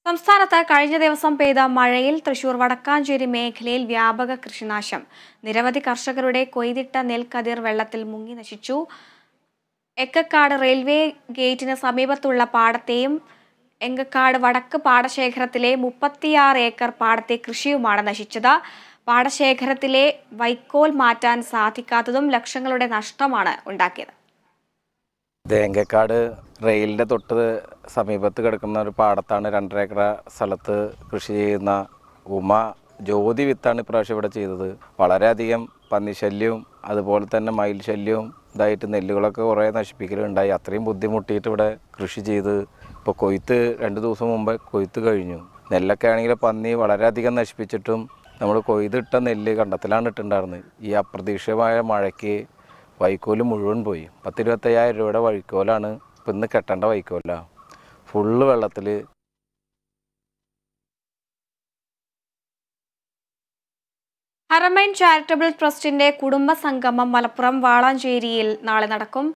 സംസ്ഥാനത്ത് കഴിഞ്ഞ ദിവസം പെയ്ത മഴയിൽ തൃശൂർ വടക്കാഞ്ചേരി മേഖലയിൽ വ്യാപക കൃഷിനാശം. നിരവധി കർഷകരുടെ കൊയ്തിട്ട നെൽക്കതിർ വെള്ളത്തിൽ മുങ്ങി നശിച്ചു. എക്കക്കാട് റെയിൽവേ ഗേറ്റിന് സമീപത്തുള്ള പാടത്തെയും എങ്കക്കാട് വടക്ക് പാടശേഖരത്തിലെ 36 ഏക്കർ പാടത്തെ കൃഷിയുമാണ് നശിച്ചത്. പാടശേഖരത്തിലെ വൈക്കോൽ മാറ്റാൻ സാധിക്കാത്തതും ലക്ഷങ്ങളുടെ നഷ്ടമാണ് ഉണ്ടാക്കിയത്. എങ്കക്കാട് റെയിലിൻ്റെ തൊട്ട് സമീപത്ത് കിടക്കുന്ന ഒരു പാടത്താണ് 2.5 ഏക്കർ സ്ഥലത്ത് കൃഷി ചെയ്യുന്ന ഉമ ജ്യോതി വിത്താണ് ഇപ്രാവശ്യം ഇവിടെ ചെയ്തത്. വളരെയധികം പന്നിശല്യവും അതുപോലെ തന്നെ മയിൽ ശല്യവും ഇതായിട്ട് നെല്ലുകളൊക്കെ കുറേ നശിപ്പിക്കലുണ്ടായി. അത്രയും ബുദ്ധിമുട്ടിയിട്ട് ഇവിടെ കൃഷി ചെയ്ത് ഇപ്പോൾ കൊയ്ത്ത് 2 ദിവസം മുമ്പ് കൊയ്ത്ത് കഴിഞ്ഞു. നെല്ലൊക്കെ ആണെങ്കിൽ പന്നി വളരെയധികം നശിപ്പിച്ചിട്ടും നമ്മൾ കൊയ്തിട്ട നെല്ല് കണ്ടത്തിലാണ് ഇട്ടുണ്ടായിരുന്നത്. ഈ അപ്രതീക്ഷിതമായ മഴയ്ക്ക് വൈക്കോല് മുഴുവൻ പോയി. 10-25,000 രൂപയുടെ വൈക്കോലാണ് ഇപ്പം ഇന്ന് കെട്ടേണ്ട വൈക്കോല ഫുള്ള് വെള്ളത്തിൽ. ഹറമൈൻ ചാരിറ്റബിൾ ട്രസ്റ്റിന്റെ കുടുംബ സംഗമം മലപ്പുറം വാളാഞ്ചേരിയിൽ നാളെ നടക്കും.